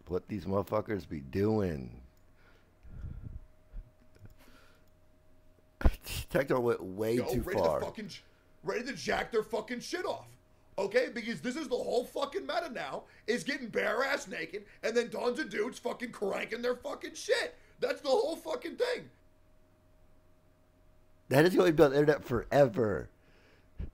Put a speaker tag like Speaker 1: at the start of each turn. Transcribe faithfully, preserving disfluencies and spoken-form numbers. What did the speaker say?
Speaker 1: what these motherfuckers be doing. Tector went way
Speaker 2: Yo,
Speaker 1: too
Speaker 2: ready
Speaker 1: far.
Speaker 2: To fucking, ready to jack their fucking shit off. Okay? Because this is the whole fucking meta now, is getting bare ass naked, and then tons of dudes fucking cranking their fucking shit. That's the whole fucking thing.
Speaker 1: That is going to be on the internet forever.